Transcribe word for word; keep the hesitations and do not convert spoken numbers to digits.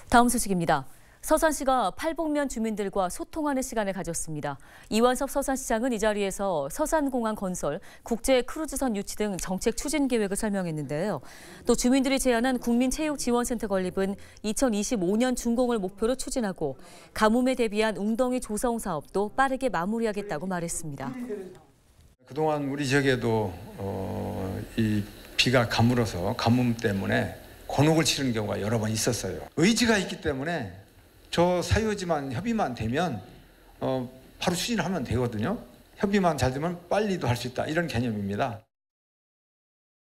다음 소식입니다. 서산시가 팔복면 주민들과 소통하는 시간을 가졌습니다. 이완섭 서산시장은 이 자리에서 서산공항 건설, 국제 크루즈선 유치 등 정책 추진 계획을 설명했는데요. 또 주민들이 제안한 국민체육지원센터 건립은 이천이십오 년 준공을 목표로 추진하고 가뭄에 대비한 웅덩이 조성 사업도 빠르게 마무리하겠다고 말했습니다. 그동안 우리 지역에도 어, 이 비가 가물어서 가뭄 때문에 곤혹을 치르는 경우가 여러 번 있었어요. 의지가 있기 때문에 저 사유지만 협의만 되면 어, 바로 추진을 하면 되거든요. 협의만 잘 되면 빨리도 할 수 있다, 이런 개념입니다.